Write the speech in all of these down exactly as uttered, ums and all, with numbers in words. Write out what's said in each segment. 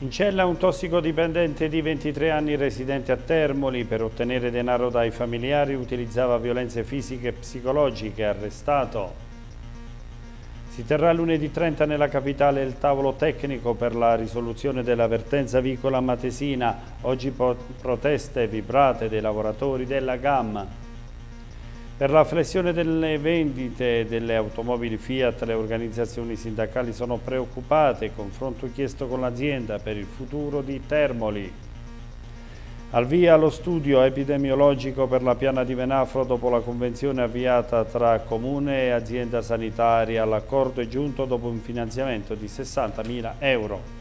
In cella un tossicodipendente di ventitré anni residente a Termoli. Per ottenere denaro dai familiari utilizzava violenze fisiche e psicologiche, arrestato. Si terrà lunedì trenta nella capitale il tavolo tecnico per la risoluzione della vertenza vicola matesina. Oggi proteste vibrate dei lavoratori della GAM. Per la flessione delle vendite delle automobili Fiat, le organizzazioni sindacali sono preoccupate. Confronto chiesto con l'azienda per il futuro di Termoli. Al via lo studio epidemiologico per la piana di Venafro dopo la convenzione avviata tra Comune e azienda sanitaria. L'accordo è giunto dopo un finanziamento di sessantamila euro.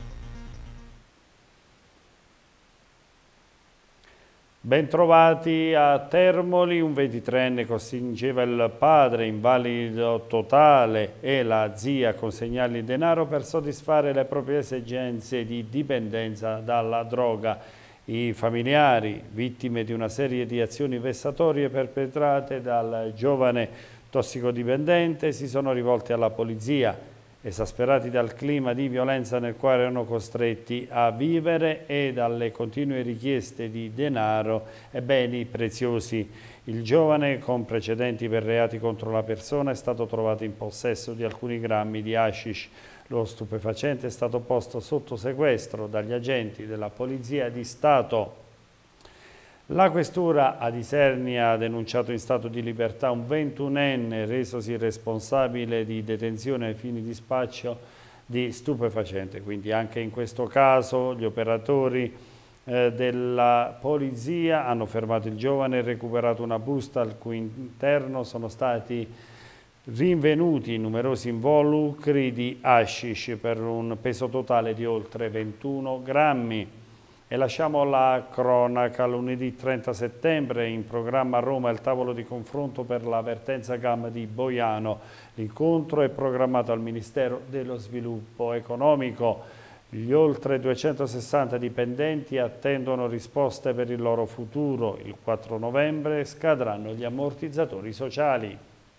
Bentrovati a Termoli. Un ventitreenne costringeva il padre invalido totale e la zia a consegnargli il denaro per soddisfare le proprie esigenze di dipendenza dalla droga. I familiari, vittime di una serie di azioni vessatorie perpetrate dal giovane tossicodipendente, si sono rivolti alla polizia, esasperati dal clima di violenza nel quale erano costretti a vivere e dalle continue richieste di denaro e beni preziosi. Il giovane, con precedenti per reati contro la persona, è stato trovato in possesso di alcuni grammi di hashish. Lo stupefacente è stato posto sotto sequestro dagli agenti della Polizia di Stato. La questura ad Isernia ha denunciato in stato di libertà un ventunenne resosi responsabile di detenzione ai fini di spaccio di stupefacente. Quindi anche in questo caso gli operatori eh, della polizia hanno fermato il giovane e recuperato una busta al cui interno sono stati rinvenuti numerosi involucri di hashish per un peso totale di oltre ventuno grammi. E lasciamo la cronaca. Lunedì trenta settembre in programma a Roma il tavolo di confronto per la vertenza GAM di Boiano. L'incontro è programmato al Ministero dello Sviluppo Economico. Gli oltre duecentosessanta dipendenti attendono risposte per il loro futuro. Il quattro novembre scadranno gli ammortizzatori sociali.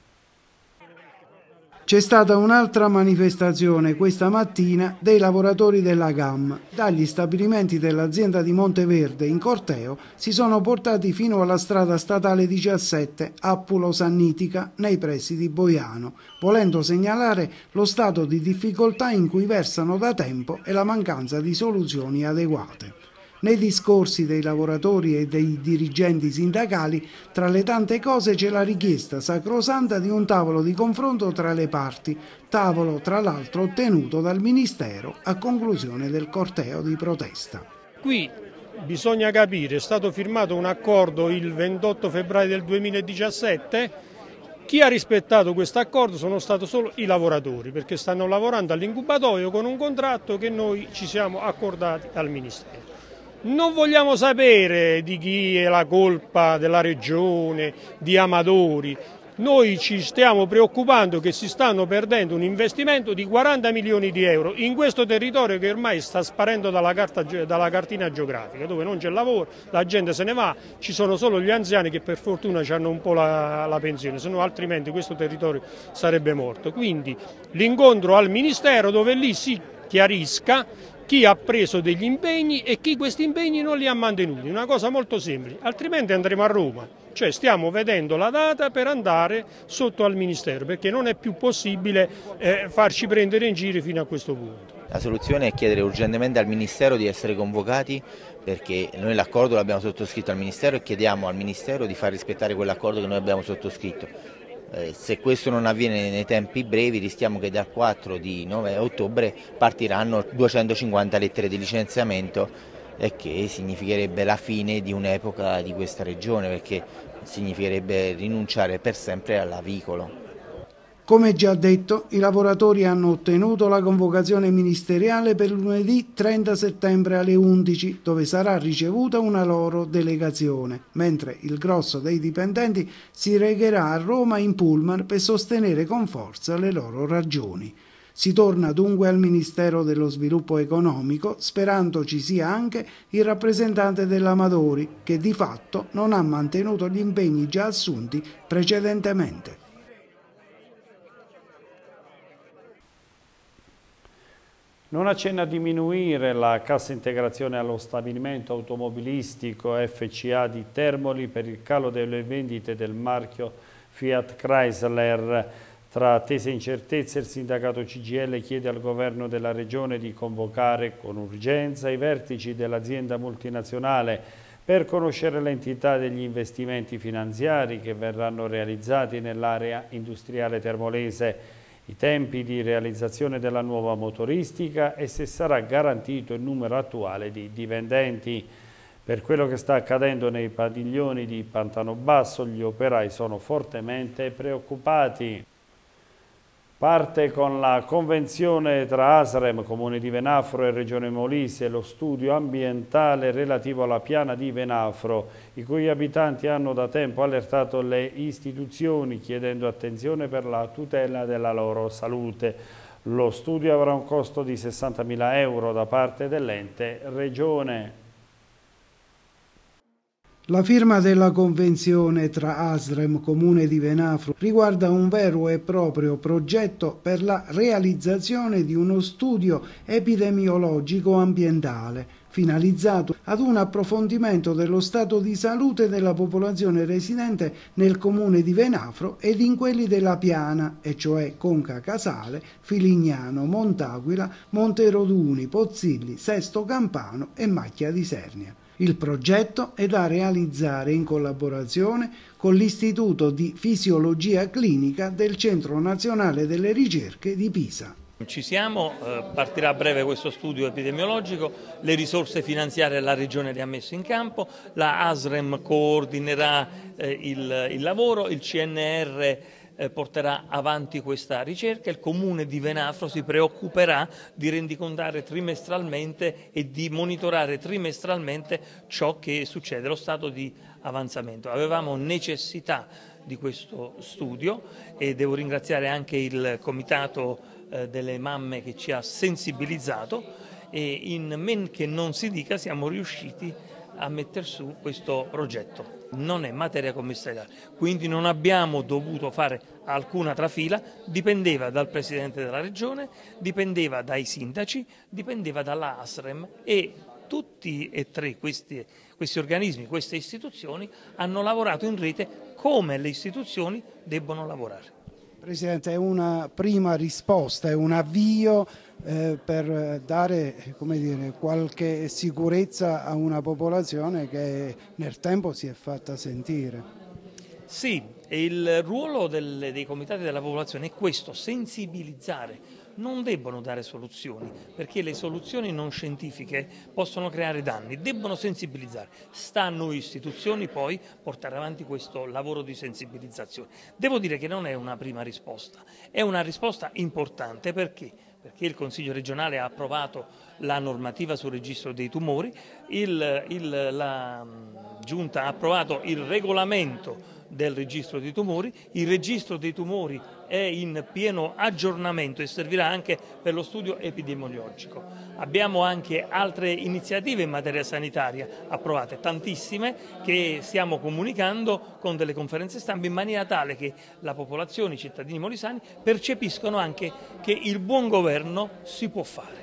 C'è stata un'altra manifestazione questa mattina dei lavoratori della GAM. Dagli stabilimenti dell'azienda di Monteverde in corteo si sono portati fino alla strada statale diciassette a Pulo Sannitica nei pressi di Boiano, volendo segnalare lo stato di difficoltà in cui versano da tempo e la mancanza di soluzioni adeguate. Nei discorsi dei lavoratori e dei dirigenti sindacali, tra le tante cose c'è la richiesta sacrosanta di un tavolo di confronto tra le parti, tavolo tra l'altro ottenuto dal Ministero a conclusione del corteo di protesta. Qui bisogna capire, è stato firmato un accordo il ventotto febbraio del duemiladiciassette, chi ha rispettato questo accordo sono stati solo i lavoratori, perché stanno lavorando all'incubatoio con un contratto che noi ci siamo accordati al Ministero. Non vogliamo sapere di chi è la colpa della regione, di Amadori. Noi ci stiamo preoccupando che si stanno perdendo un investimento di quaranta milioni di euro in questo territorio che ormai sta sparendo dalla, carta, dalla cartina geografica, dove non c'è lavoro, la gente se ne va, ci sono solo gli anziani che per fortuna hanno un po' la, la pensione, se no altrimenti questo territorio sarebbe morto. Quindi l'incontro al Ministero dove lì si chiarisca chi ha preso degli impegni e chi questi impegni non li ha mantenuti, una cosa molto semplice, altrimenti andremo a Roma, cioè stiamo vedendo la data per andare sotto al Ministero, perché non è più possibile eh, farci prendere in giro fino a questo punto. La soluzione è chiedere urgentemente al Ministero di essere convocati, perché noi l'accordo l'abbiamo sottoscritto al Ministero e chiediamo al Ministero di far rispettare quell'accordo che noi abbiamo sottoscritto. Se questo non avviene nei tempi brevi rischiamo che dal quattro di ottobre partiranno duecentocinquanta lettere di licenziamento, e che significherebbe la fine di un'epoca di questa regione, perché significherebbe rinunciare per sempre all'avicolo. Come già detto, i lavoratori hanno ottenuto la convocazione ministeriale per lunedì trenta settembre alle undici, dove sarà ricevuta una loro delegazione, mentre il grosso dei dipendenti si recherà a Roma in pullman per sostenere con forza le loro ragioni. Si torna dunque al Ministero dello Sviluppo Economico, sperando ci sia anche il rappresentante dell'Amadori, che di fatto non ha mantenuto gli impegni già assunti precedentemente. Non accenna a diminuire la cassa integrazione allo stabilimento automobilistico F C A di Termoli per il calo delle vendite del marchio Fiat Chrysler. Tra attese e incertezze il sindacato C G I L chiede al governo della regione di convocare con urgenza i vertici dell'azienda multinazionale per conoscere l'entità degli investimenti finanziari che verranno realizzati nell'area industriale termolese, i tempi di realizzazione della nuova motoristica e se sarà garantito il numero attuale di dipendenti. Per quello che sta accadendo nei padiglioni di Pantano Basso, gli operai sono fortemente preoccupati. Parte con la convenzione tra ASREM, Comune di Venafro e Regione Molise, lo studio ambientale relativo alla piana di Venafro, i cui abitanti hanno da tempo allertato le istituzioni chiedendo attenzione per la tutela della loro salute. Lo studio avrà un costo di sessantamila euro da parte dell'ente Regione. La firma della convenzione tra ASREM Comune di Venafro riguarda un vero e proprio progetto per la realizzazione di uno studio epidemiologico ambientale finalizzato ad un approfondimento dello stato di salute della popolazione residente nel Comune di Venafro ed in quelli della Piana, e cioè Conca Casale, Filignano, Montaquila, Monteroduni, Pozzilli, Sesto Campano e Macchia di Sernia. Il progetto è da realizzare in collaborazione con l'Istituto di Fisiologia Clinica del Centro Nazionale delle Ricerche di Pisa. Ci siamo, eh, partirà a breve questo studio epidemiologico, le risorse finanziarie la Regione le ha messo in campo, la ASREM coordinerà eh, il, il lavoro, il C N R Eh, porterà avanti questa ricerca, il Comune di Venafro si preoccuperà di rendicontare trimestralmente e di monitorare trimestralmente ciò che succede, lo stato di avanzamento. Avevamo necessità di questo studio e devo ringraziare anche il Comitato eh, delle Mamme che ci ha sensibilizzato e in men che non si dica siamo riusciti a mettere su questo progetto. Non è materia commissariale, quindi non abbiamo dovuto fare alcuna trafila, dipendeva dal Presidente della Regione, dipendeva dai sindaci, dipendeva dalla ASREM e tutti e tre questi, questi organismi, queste istituzioni hanno lavorato in rete come le istituzioni debbono lavorare. Presidente, è una prima risposta, è un avvio eh, per dare, come dire, qualche sicurezza a una popolazione che nel tempo si è fatta sentire. Sì, il ruolo del, dei comitati della popolazione è questo, sensibilizzare. Non debbono dare soluzioni, perché le soluzioni non scientifiche possono creare danni, debbono sensibilizzare. Sta a noi istituzioni poi portare avanti questo lavoro di sensibilizzazione. Devo dire che non è una prima risposta, è una risposta importante perché? Perché il Consiglio regionale ha approvato la normativa sul registro dei tumori, il, il, la Giunta ha approvato il regolamento del registro dei tumori, il registro dei tumori è in pieno aggiornamento e servirà anche per lo studio epidemiologico. Abbiamo anche altre iniziative in materia sanitaria approvate, tantissime, che stiamo comunicando con delle conferenze stampa in maniera tale che la popolazione, i cittadini molisani percepiscono anche che il buon governo si può fare.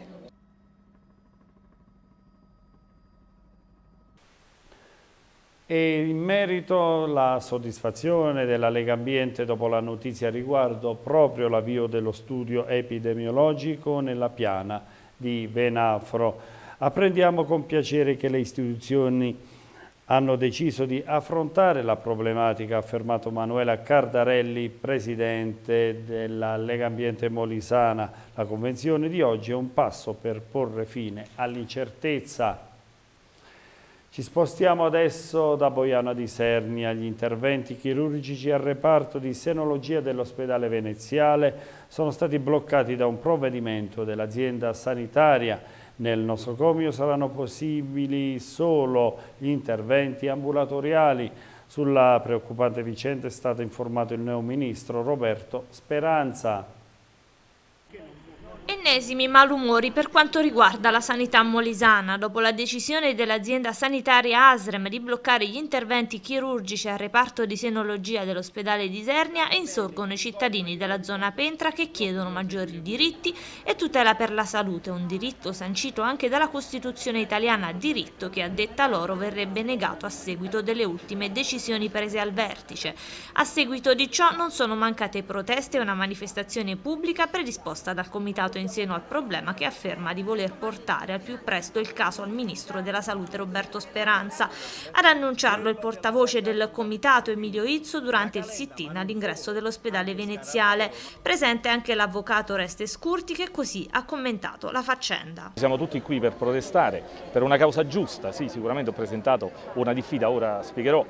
E in merito alla soddisfazione della Lega Ambiente dopo la notizia riguardo proprio l'avvio dello studio epidemiologico nella piana di Venafro. Apprendiamo con piacere che le istituzioni hanno deciso di affrontare la problematica, ha affermato Manuela Cardarelli, presidente della Lega Ambiente Molisana. La convenzione di oggi è un passo per porre fine all'incertezza. Ci spostiamo adesso da Boiana di Sernia agli interventi chirurgici al reparto di senologia dell'ospedale veneziale sono stati bloccati da un provvedimento dell'azienda sanitaria. Nel nosocomio saranno possibili solo gli interventi ambulatoriali. Sulla preoccupante vicenda è stato informato il neoministro Roberto Speranza. Ennesimi malumori per quanto riguarda la sanità molisana. Dopo la decisione dell'azienda sanitaria ASREM di bloccare gli interventi chirurgici al reparto di senologia dell'ospedale di Isernia, insorgono i cittadini della zona Pentra che chiedono maggiori diritti e tutela per la salute, un diritto sancito anche dalla Costituzione italiana, diritto che a detta loro verrebbe negato a seguito delle ultime decisioni prese al vertice. A seguito di ciò non sono mancate proteste e una manifestazione pubblica predisposta dal Comitato in seno al problema, che afferma di voler portare al più presto il caso al Ministro della Salute Roberto Speranza. Ad annunciarlo il portavoce del Comitato Emilio Izzo durante il sit-in all'ingresso dell'ospedale veneziale. Presente anche l'avvocato Oreste Scurti, che così ha commentato la faccenda. Siamo tutti qui per protestare per una causa giusta, sì, sicuramente ho presentato una diffida, ora spiegherò.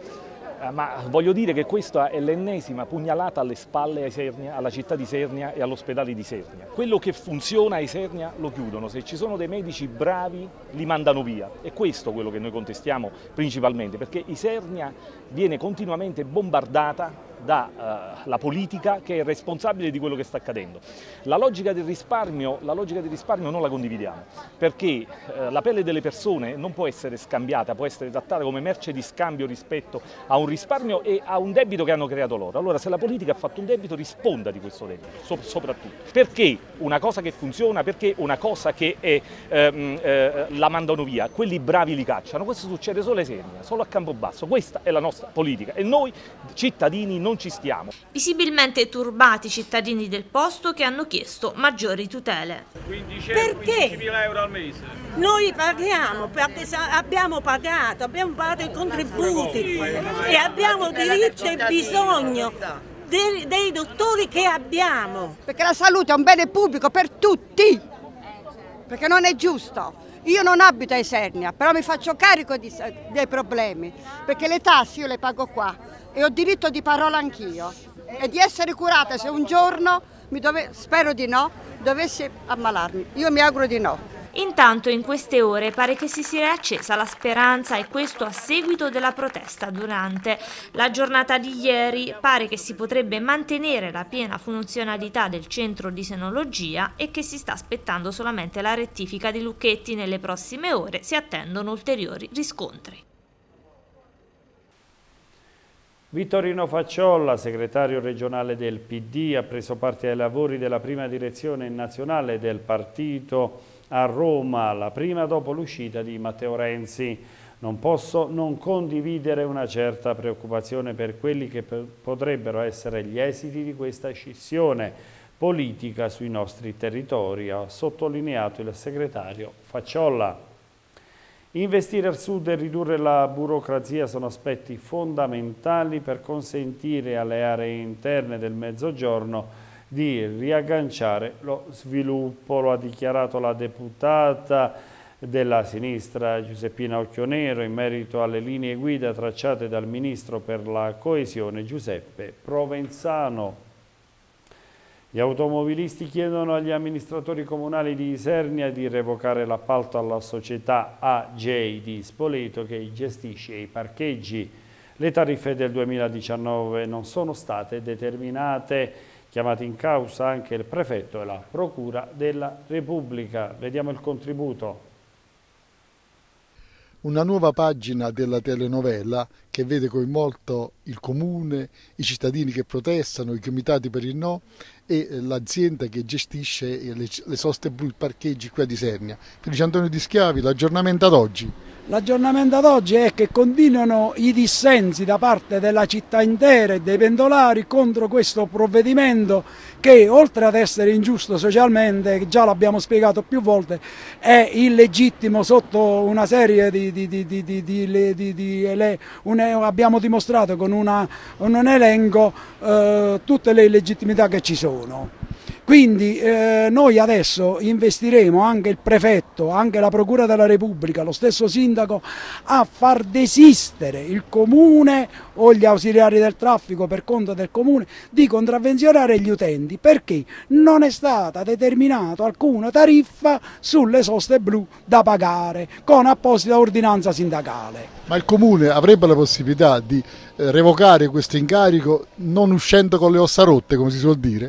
Ma voglio dire che questa è l'ennesima pugnalata alle spalle a Isernia, alla città di Isernia e all'ospedale di Isernia. Quello che funziona a Isernia lo chiudono, se ci sono dei medici bravi li mandano via. È questo quello che noi contestiamo principalmente, perché Isernia viene continuamente bombardata dalla uh, politica, che è responsabile di quello che sta accadendo. La logica del risparmio, la logica del risparmio non la condividiamo, perché uh, la pelle delle persone non può essere scambiata, può essere trattata come merce di scambio rispetto a un risparmio e a un debito che hanno creato loro. Allora, se la politica ha fatto un debito, risponda di questo debito, so soprattutto. Perché una cosa che funziona, perché una cosa che è, ehm, eh, la mandano via, quelli bravi li cacciano. Questo succede solo a Isernia, solo a Campobasso. Questa è la nostra politica e noi cittadini non ci stiamo. Visibilmente turbati i cittadini del posto, che hanno chiesto maggiori tutele. Perché? Euro al mese. Noi paghiamo perché abbiamo pagato, abbiamo pagato i contributi e abbiamo diritto e bisogno dei, dei dottori che abbiamo. Perché la salute è un bene pubblico per tutti, perché non è giusto. Io non abito a Isernia, però mi faccio carico di, dei problemi, perché le tasse io le pago qua e ho diritto di parola anch'io e di essere curata se un giorno, mi dove, spero di no, dovessi ammalarmi. Io mi auguro di no. Intanto in queste ore pare che si sia accesa la speranza, e questo a seguito della protesta. Durante la giornata di ieri pare che si potrebbe mantenere la piena funzionalità del centro di senologia e che si sta aspettando solamente la rettifica di Lucchetti. Nelle prossime ore si attendono ulteriori riscontri. Vittorino Facciolla, segretario regionale del P D, ha preso parte ai lavori della prima direzione nazionale del partito a Roma, la prima dopo l'uscita di Matteo Renzi. Non posso non condividere una certa preoccupazione per quelli che potrebbero essere gli esiti di questa scissione politica sui nostri territori, ha sottolineato il segretario Facciolla. Investire al sud e ridurre la burocrazia sono aspetti fondamentali per consentire alle aree interne del Mezzogiorno di riagganciare lo sviluppo, lo ha dichiarato la deputata della sinistra Giuseppina Occhionero in merito alle linee guida tracciate dal Ministro per la Coesione Giuseppe Provenzano. Gli automobilisti chiedono agli amministratori comunali di Isernia di revocare l'appalto alla società A J di Spoleto che gestisce i parcheggi. Le tariffe del duemiladiciannove non sono state determinate, chiamati in causa anche il prefetto e la Procura della Repubblica. Vediamo il contributo. Una nuova pagina della telenovela che vede coinvolto il comune, i cittadini che protestano, i comitati per il no e l'azienda che gestisce le, le soste blu, i parcheggi qui ad Isernia. Felice Antonio Di Schiavi, l'aggiornamento ad oggi. L'aggiornamento ad oggi è che continuano i dissensi da parte della città intera e dei pendolari contro questo provvedimento che, oltre ad essere ingiusto socialmente, già l'abbiamo spiegato più volte, è illegittimo sotto una serie di, di, di, di, di, di, di, di ele, un, abbiamo dimostrato con una, un elenco eh, tutte le illegittimità che ci sono. Quindi eh, noi adesso investiremo anche il prefetto, anche la Procura della Repubblica, lo stesso sindaco a far desistere il comune o gli ausiliari del traffico per conto del comune di contravvenzionare gli utenti, perché non è stata determinata alcuna tariffa sulle soste blu da pagare con apposita ordinanza sindacale. Ma il comune avrebbe la possibilità di eh, revocare questo incarico non uscendo con le ossa rotte, come si suol dire?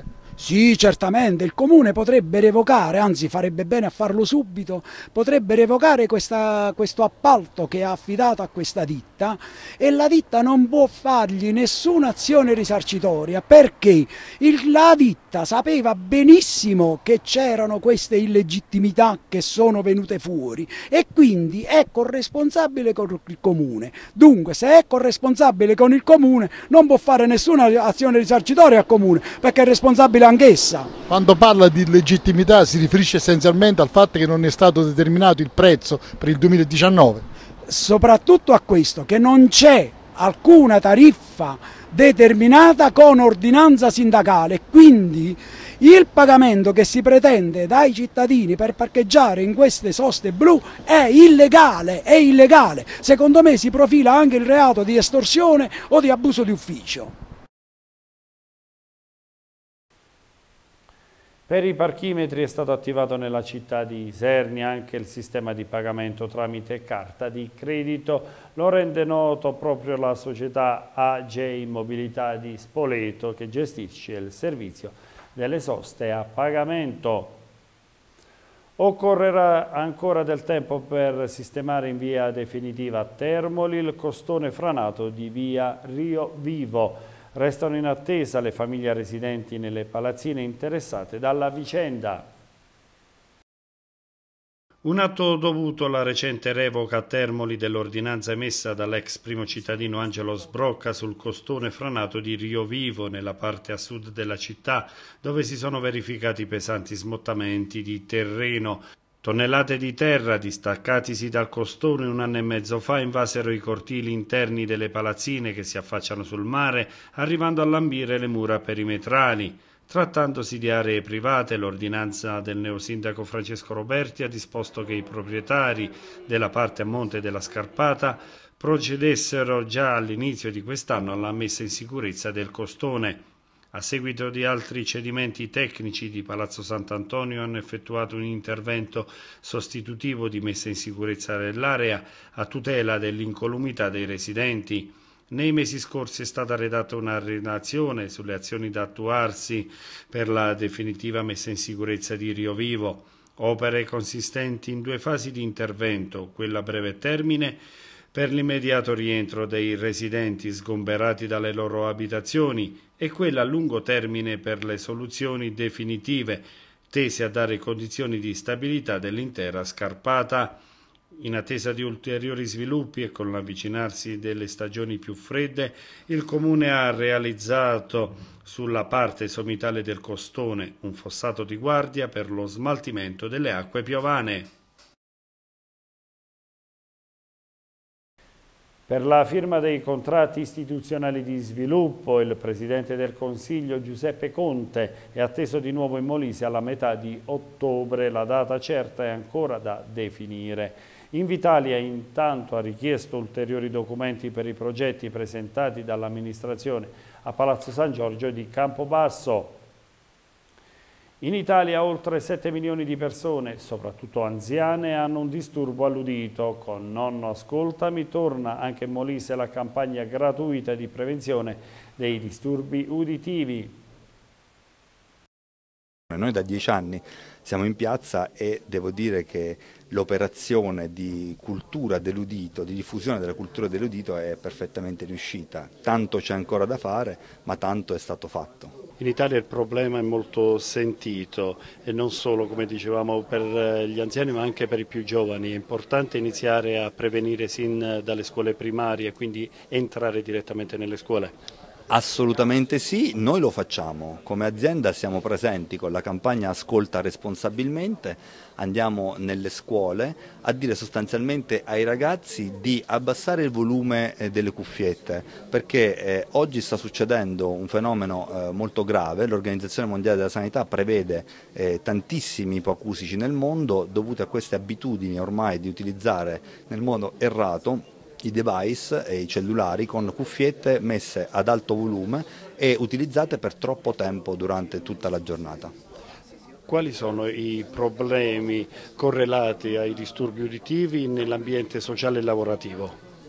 Sì, certamente, il Comune potrebbe revocare, anzi farebbe bene a farlo subito, potrebbe revocare questa, questo appalto che ha affidato a questa ditta e la ditta non può fargli nessuna azione risarcitoria perché il, la ditta sapeva benissimo che c'erano queste illegittimità che sono venute fuori e quindi è corresponsabile con il Comune. Dunque, se è corresponsabile con il Comune non può fare nessuna azione risarcitoria al Comune perché è responsabile anch'essa. Quando parla di legittimità si riferisce essenzialmente al fatto che non è stato determinato il prezzo per il duemiladiciannove? Soprattutto a questo, che non c'è alcuna tariffa determinata con ordinanza sindacale, quindi il pagamento che si pretende dai cittadini per parcheggiare in queste soste blu è illegale, è illegale. Secondo me si profila anche il reato di estorsione o di abuso di ufficio. Per i parchimetri è stato attivato nella città di Isernia anche il sistema di pagamento tramite carta di credito. Lo rende noto proprio la società A J Mobilità di Spoleto che gestisce il servizio delle soste a pagamento. Occorrerà ancora del tempo per sistemare in via definitiva a Termoli il costone franato di via Rio Vivo. Restano in attesa le famiglie residenti nelle palazzine interessate dalla vicenda. Un atto dovuto alla recente revoca a Termoli dell'ordinanza emessa dall'ex primo cittadino Angelo Sbrocca sul costone franato di Rio Vivo nella parte a sud della città, dove si sono verificati pesanti smottamenti di terreno. Tonnellate di terra, distaccatisi dal costone un anno e mezzo fa, invasero i cortili interni delle palazzine che si affacciano sul mare, arrivando a lambire le mura perimetrali. Trattandosi di aree private, l'ordinanza del neosindaco Francesco Roberti ha disposto che i proprietari della parte a monte della Scarpata procedessero già all'inizio di quest'anno alla messa in sicurezza del costone. A seguito di altri cedimenti tecnici di Palazzo Sant'Antonio hanno effettuato un intervento sostitutivo di messa in sicurezza dell'area a tutela dell'incolumità dei residenti. Nei mesi scorsi è stata redatta una relazione sulle azioni da attuarsi per la definitiva messa in sicurezza di Rio Vivo. Opere consistenti in due fasi di intervento, quella a breve termine per l'immediato rientro dei residenti sgomberati dalle loro abitazioni e quella a lungo termine per le soluzioni definitive, tese a dare condizioni di stabilità dell'intera Scarpata. In attesa di ulteriori sviluppi e con l'avvicinarsi delle stagioni più fredde, il Comune ha realizzato sulla parte sommitale del costone un fossato di guardia per lo smaltimento delle acque piovane. Per la firma dei contratti istituzionali di sviluppo, il Presidente del Consiglio Giuseppe Conte è atteso di nuovo in Molise alla metà di ottobre. La data certa è ancora da definire. Invitalia intanto ha richiesto ulteriori documenti per i progetti presentati dall'amministrazione a Palazzo San Giorgio di Campobasso. In Italia oltre sette milioni di persone, soprattutto anziane, hanno un disturbo all'udito. Con Nonno Ascoltami torna anche in Molise la campagna gratuita di prevenzione dei disturbi uditivi. Noi da dieci anni siamo in piazza e devo dire che l'operazione di cultura dell'udito, di diffusione della cultura dell'udito è perfettamente riuscita. Tanto c'è ancora da fare, ma tanto è stato fatto. In Italia il problema è molto sentito e non solo, come dicevamo, per gli anziani ma anche per i più giovani. È importante iniziare a prevenire sin dalle scuole primarie e quindi entrare direttamente nelle scuole. Assolutamente sì, noi lo facciamo, come azienda siamo presenti con la campagna Ascolta responsabilmente, andiamo nelle scuole a dire sostanzialmente ai ragazzi di abbassare il volume eh, delle cuffiette, perché eh, oggi sta succedendo un fenomeno eh, molto grave. L'Organizzazione Mondiale della Sanità prevede eh, tantissimi ipoacusici nel mondo dovute a queste abitudini ormai di utilizzare nel modo errato i device e i cellulari con cuffiette messe ad alto volume e utilizzate per troppo tempo durante tutta la giornata. Quali sono i problemi correlati ai disturbi uditivi nell'ambiente sociale e lavorativo?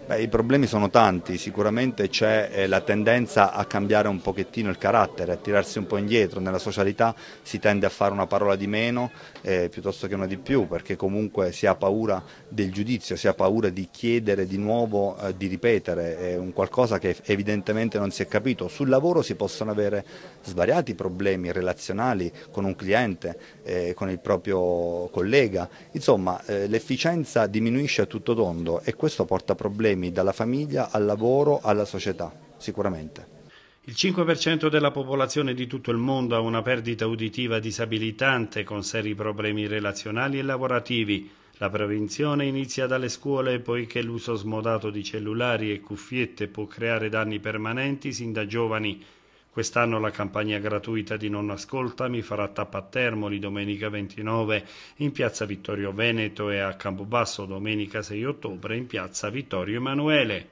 Beh, i problemi sono tanti, sicuramente c'è eh, la tendenza a cambiare un pochettino il carattere, a tirarsi un po' indietro, nella socialità si tende a fare una parola di meno eh, piuttosto che una di più, perché comunque si ha paura del giudizio, si ha paura di chiedere di nuovo, eh, di ripetere, è un qualcosa che evidentemente non si è capito. Sul lavoro si possono avere svariati problemi relazionali con un cliente, eh, con il proprio collega, insomma eh, l'efficienza diminuisce a tutto tondo e questo porta problemi dalla famiglia al lavoro alla società, sicuramente. Il cinque per cento della popolazione di tutto il mondo ha una perdita uditiva disabilitante con seri problemi relazionali e lavorativi. La prevenzione inizia dalle scuole poiché l'uso smodato di cellulari e cuffiette può creare danni permanenti sin da giovani. Quest'anno la campagna gratuita di Non Ascoltami farà tappa a Termoli domenica ventinove in piazza Vittorio Veneto e a Campobasso domenica sei ottobre in piazza Vittorio Emanuele.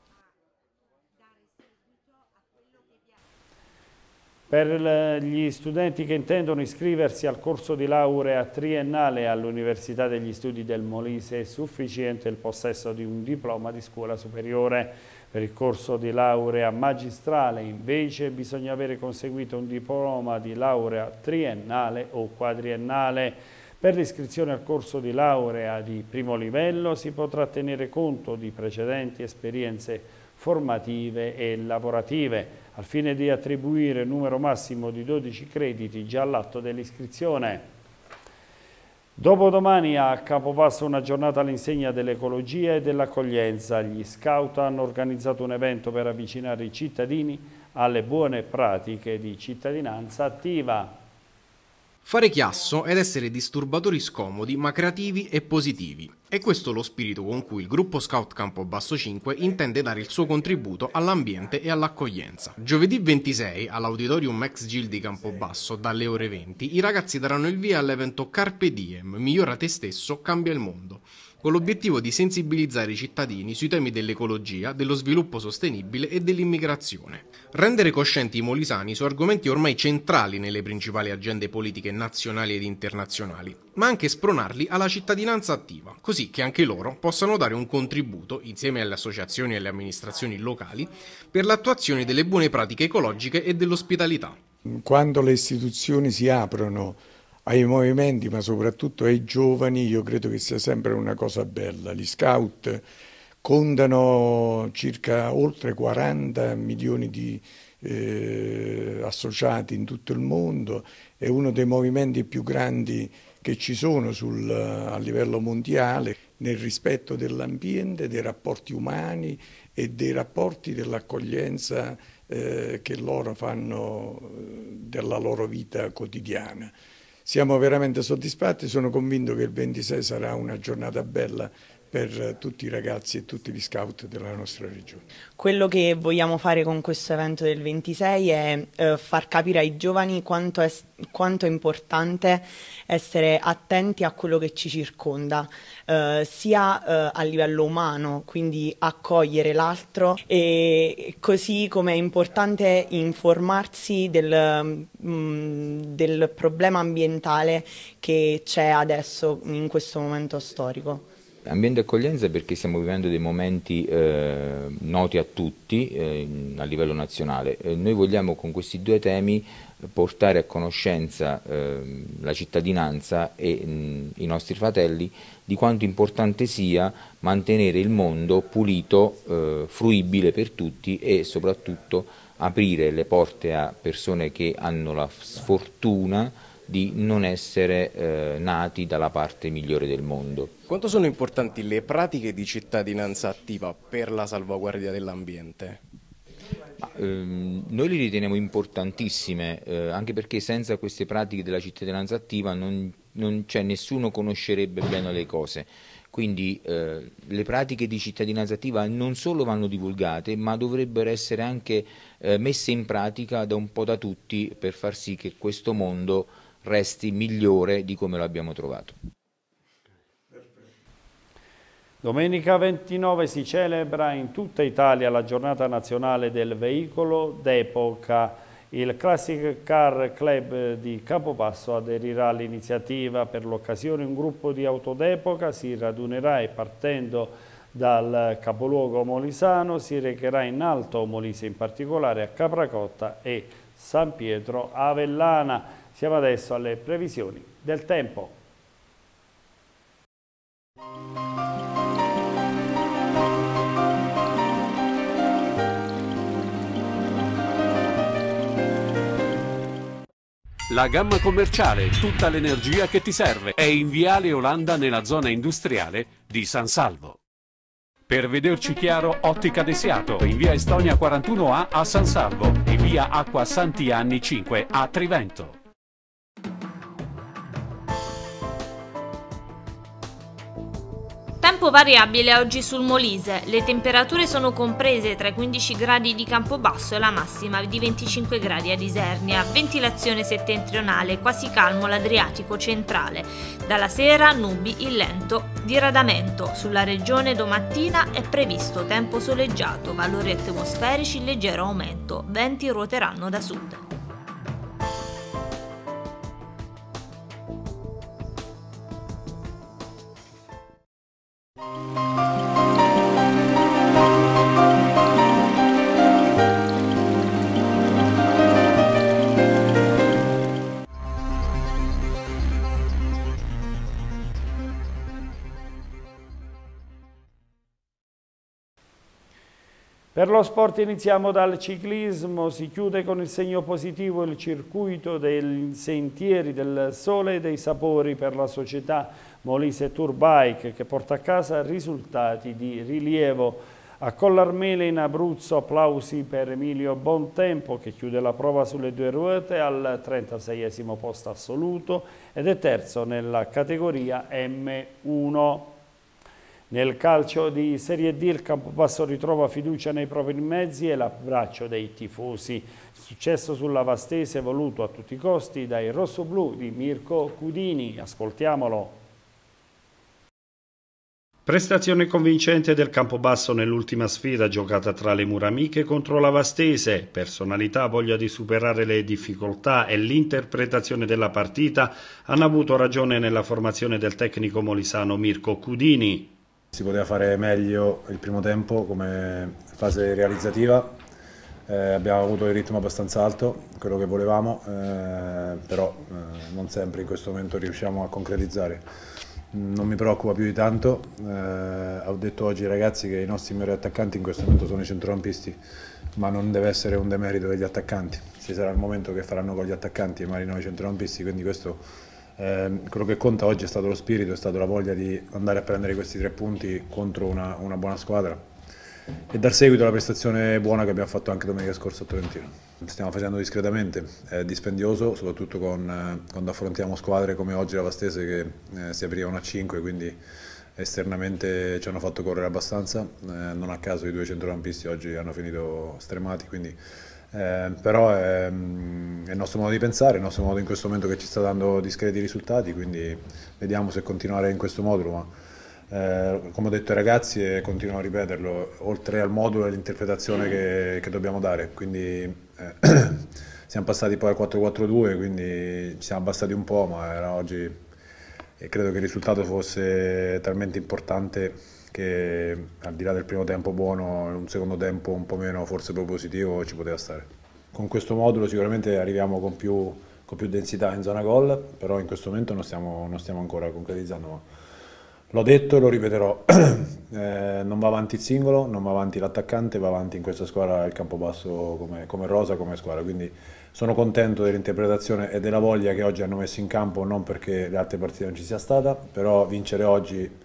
Per gli studenti che intendono iscriversi al corso di laurea triennale all'Università degli Studi del Molise è sufficiente il possesso di un diploma di scuola superiore. Per il corso di laurea magistrale invece bisogna avere conseguito un diploma di laurea triennale o quadriennale. Per l'iscrizione al corso di laurea di primo livello si potrà tenere conto di precedenti esperienze formative e lavorative, al fine di attribuire un numero massimo di dodici crediti già all'atto dell'iscrizione. Dopodomani a Campobasso una giornata all'insegna dell'ecologia e dell'accoglienza. Gli scout hanno organizzato un evento per avvicinare i cittadini alle buone pratiche di cittadinanza attiva. Fare chiasso ed essere disturbatori scomodi ma creativi e positivi. È questo lo spirito con cui il gruppo Scout Campobasso cinque intende dare il suo contributo all'ambiente e all'accoglienza. Giovedì ventisei all'Auditorium Ex Gil di Campobasso dalle ore venti i ragazzi daranno il via all'evento Carpe Diem, migliora te stesso, cambia il mondo, con l'obiettivo di sensibilizzare i cittadini sui temi dell'ecologia, dello sviluppo sostenibile e dell'immigrazione. Rendere coscienti i molisani su argomenti ormai centrali nelle principali agende politiche nazionali ed internazionali, ma anche spronarli alla cittadinanza attiva, così che anche loro possano dare un contributo, insieme alle associazioni e alle amministrazioni locali, per l'attuazione delle buone pratiche ecologiche e dell'ospitalità. Quando le istituzioni si aprono ai movimenti, ma soprattutto ai giovani, io credo che sia sempre una cosa bella. Gli scout contano circa oltre quaranta milioni di eh, associati in tutto il mondo, è uno dei movimenti più grandi che ci sono sul, a livello mondiale, nel rispetto dell'ambiente, dei rapporti umani e dei rapporti dell'accoglienza eh, che loro fanno della loro vita quotidiana. Siamo veramente soddisfatti, sono convinto che il ventisei sarà una giornata bella per tutti i ragazzi e tutti gli scout della nostra regione. Quello che vogliamo fare con questo evento del ventisei è eh, far capire ai giovani quanto è, quanto è importante essere attenti a quello che ci circonda, eh, sia eh, a livello umano, quindi accogliere l'altro, e così come è importante informarsi del, mh, del problema ambientale che c'è adesso in questo momento storico. Ambiente e accoglienza perché stiamo vivendo dei momenti eh, noti a tutti eh, a livello nazionale. Eh, noi vogliamo con questi due temi portare a conoscenza eh, la cittadinanza e mh, i nostri fratelli di quanto importante sia mantenere il mondo pulito, eh, fruibile per tutti e soprattutto aprire le porte a persone che hanno la sfortuna di non essere eh, nati dalla parte migliore del mondo. Quanto sono importanti le pratiche di cittadinanza attiva per la salvaguardia dell'ambiente? Ehm, noi le riteniamo importantissime, eh, anche perché senza queste pratiche della cittadinanza attiva non, non c'è nessuno conoscerebbe bene le cose. Quindi eh, le pratiche di cittadinanza attiva non solo vanno divulgate, ma dovrebbero essere anche eh, messe in pratica da un po' da tutti per far sì che questo mondo resti migliore di come lo abbiamo trovato. Domenica ventinove si celebra in tutta Italia la giornata nazionale del veicolo d'epoca. Il Classic Car Club di Campobasso aderirà all'iniziativa. Per l'occasione un gruppo di auto d'epoca si radunerà e partendo Dal capoluogo molisano si recherà in Alto Molise, in particolare a Capracotta e San Pietro Avellana. Siamo adesso alle previsioni del tempo. La gamma commerciale, tutta l'energia che ti serve, è in Viale Olanda nella zona industriale di San Salvo. Per vederci chiaro, Ottica Desiato, in via Estonia quarantuno A a San Salvo e via Acqua Santi Anni cinque a Trivento. Tempo variabile oggi sul Molise, le temperature sono comprese tra i quindici gradi di Campobasso e la massima di venticinque gradi ad Isernia, ventilazione settentrionale, quasi calmo l'Adriatico centrale. Dalla sera nubi in lento diradamento, sulla regione domattina è previsto tempo soleggiato, valori atmosferici in leggero aumento, venti ruoteranno da sud. Per lo sport iniziamo dal ciclismo, si chiude con il segno positivo il circuito dei Sentieri del Sole e dei Sapori per la società Molise Tour Bike, che porta a casa risultati di rilievo. A Collarmele in Abruzzo applausi per Emilio Bontempo, che chiude la prova sulle due ruote al trentaseiesimo posto assoluto ed è terzo nella categoria M uno. Nel calcio di Serie D il Campobasso ritrova fiducia nei propri mezzi e l'abbraccio dei tifosi. Successo sulla Vastese voluto a tutti i costi dai rossoblù di Mirko Cudini. Ascoltiamolo. Prestazione convincente del Campobasso nell'ultima sfida giocata tra le Muramiche contro la Vastese. Personalità, voglia di superare le difficoltà e l'interpretazione della partita hanno avuto ragione nella formazione del tecnico molisano Mirko Cudini. Si poteva fare meglio il primo tempo come fase realizzativa, eh, abbiamo avuto il ritmo abbastanza alto, quello che volevamo, eh, però eh, non sempre in questo momento riusciamo a concretizzare. Non mi preoccupa più di tanto, eh, ho detto oggi ai ragazzi che i nostri migliori attaccanti in questo momento sono i centrocampisti, ma non deve essere un demerito degli attaccanti, ci sarà il momento che faranno con gli attaccanti e magari noi centrocampisti, quindi questo... Eh, quello che conta oggi è stato lo spirito, è stata la voglia di andare a prendere questi tre punti contro una, una buona squadra e dar seguito alla prestazione buona che abbiamo fatto anche domenica scorsa a Tolentino. Stiamo facendo discretamente, è dispendioso, soprattutto con, eh, quando affrontiamo squadre come oggi la Vastese che eh, si aprivano a cinque, quindi esternamente ci hanno fatto correre abbastanza, eh, non a caso i due centrocampisti oggi hanno finito stremati, quindi Eh, però è, è il nostro modo di pensare, è il nostro modo in questo momento che ci sta dando discreti risultati, quindi vediamo se continuare in questo modulo, ma eh, come ho detto ai ragazzi e continuo a ripeterlo, oltre al modulo e all'interpretazione che, che dobbiamo dare, quindi eh, siamo passati poi al quattro quattro due, quindi ci siamo abbassati un po', ma era oggi e credo che il risultato fosse talmente importante che al di là del primo tempo buono, un secondo tempo un po' meno forse propositivo ci poteva stare. Con questo modulo sicuramente arriviamo con più, con più densità in zona gol, però in questo momento non stiamo, non stiamo ancora concretizzando. Ma l'ho detto e lo ripeterò, eh, non va avanti il singolo, non va avanti l'attaccante, va avanti in questa squadra il Campobasso come, come rosa, come squadra. Quindi sono contento dell'interpretazione e della voglia che oggi hanno messo in campo, non perché le altre partite non ci sia stata, però vincere oggi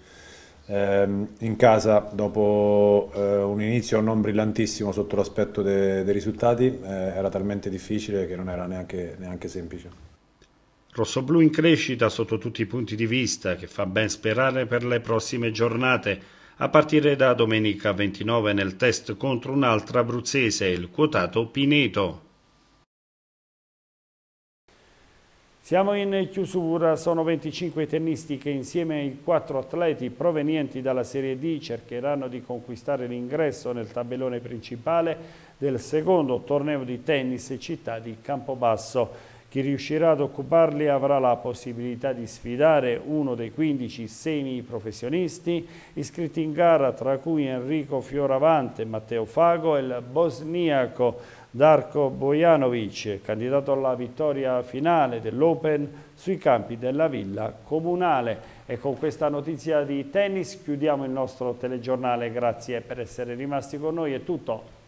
in casa dopo eh, un inizio non brillantissimo sotto l'aspetto de dei risultati eh, era talmente difficile che non era neanche, neanche semplice. Rossoblù in crescita sotto tutti i punti di vista, che fa ben sperare per le prossime giornate, a partire da domenica ventinove nel test contro un'altra abruzzese, il quotato Pineto. Siamo in chiusura, sono venticinque tennisti che insieme ai quattro atleti provenienti dalla Serie D cercheranno di conquistare l'ingresso nel tabellone principale del secondo torneo di tennis città di Campobasso, Chi riuscirà ad occuparli avrà la possibilità di sfidare uno dei quindici semi-professionisti iscritti in gara, tra cui Enrico Fioravante, Matteo Fago e il bosniaco Darko Bojanovic, candidato alla vittoria finale dell'Open sui campi della Villa Comunale. E con questa notizia di tennis chiudiamo il nostro telegiornale. Grazie per essere rimasti con noi, è tutto.